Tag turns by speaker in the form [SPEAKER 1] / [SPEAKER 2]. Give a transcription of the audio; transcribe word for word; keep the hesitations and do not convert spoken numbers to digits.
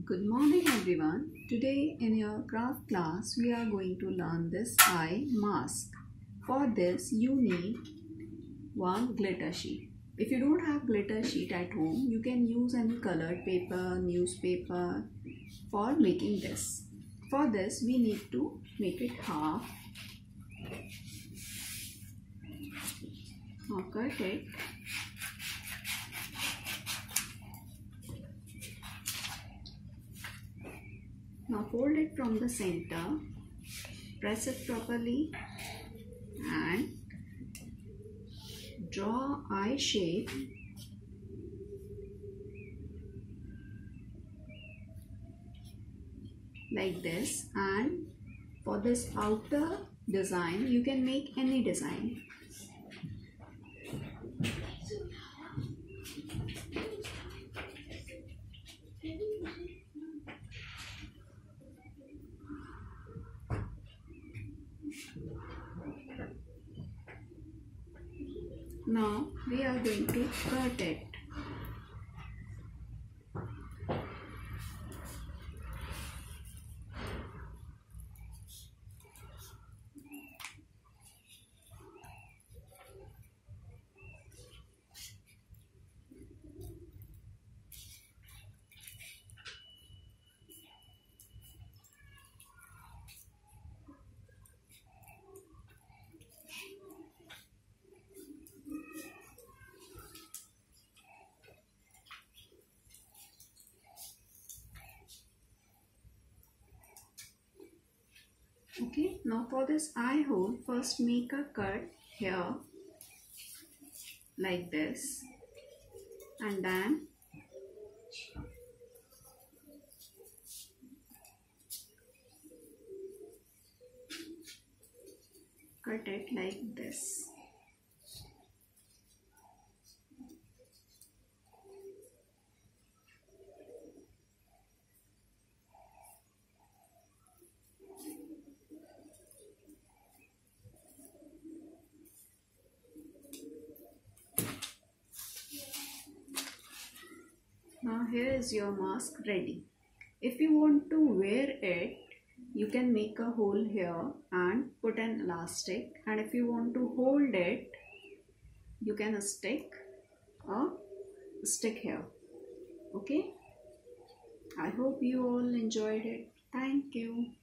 [SPEAKER 1] Good morning everyone. Today in your craft class we are going to learn this eye mask. For this you need one glitter sheet. If you don't have glitter sheet at home, you can use any colored paper, newspaper for making this. For this we need to make it half. Now cut it. Now fold it from the center, press it properly and draw eye shape like this, and for this outer design you can make any design. Now we are going to cut it. Okay, now for this eye hole, first make a cut here like this, and then cut it like this. Now here is your mask ready. If you want to wear it, you can make a hole here and put an elastic, and if you want to hold it, you can stick a stick here. Okay, I hope you all enjoyed it. Thank you.